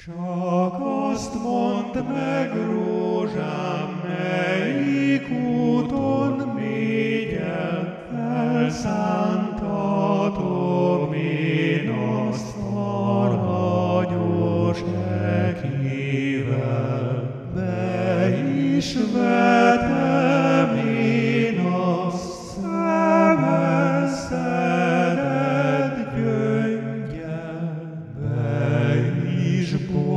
Csak azt mondd meg, rózsám, melyik úton mégyen felszántatom én azt aranyos ekével. Be is vetem én azt szemen szedett gyöngyel, be is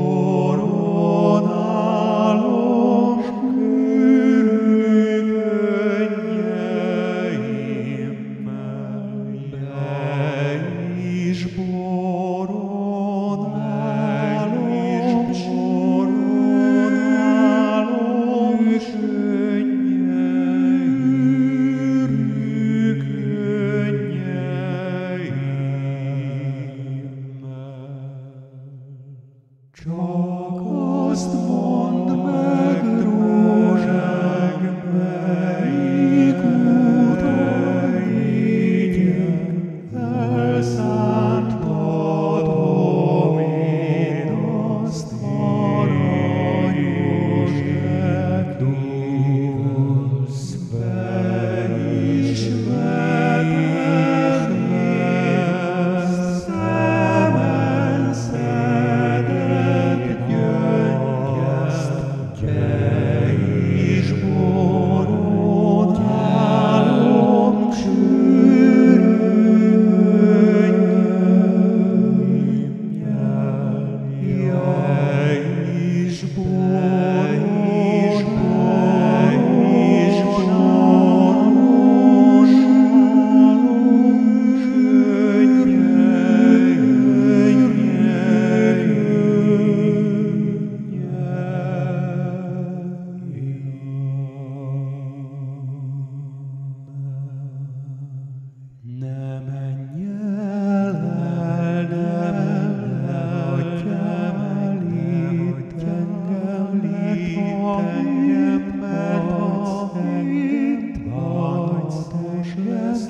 boronálom körű könnyeimmel, be is boronálom csak azt mondd meg, rózsám, melyik úton mégyen felszántatom én azt aranyos ekével. Be is vetem ezt szemen szedett gyöngyest, be is boronálom sűrű könnyeimmel, be is ne menj el, ne menj el, hagyjam el itt engem, mert ha itt bánatos lesz,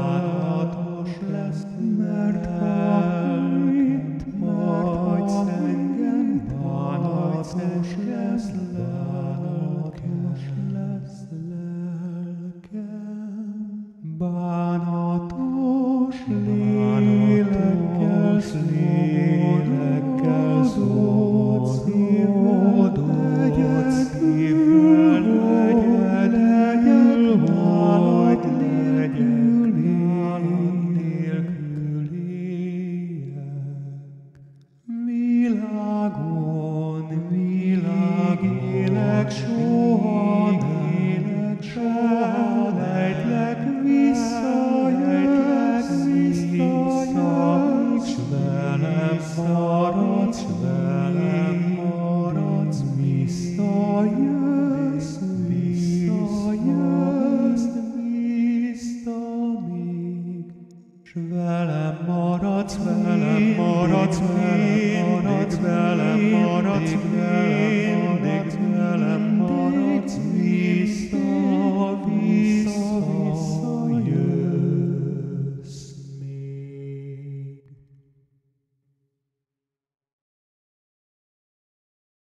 mert ha itt maradsz engem, bánatos lesz lelkem. Bánatos lélekkel szólt szívod, egyedül vagy nélküliek. Világon élek, soha lejtlek vissza, s velem maradsz, visszajössz még, s velem maradsz még.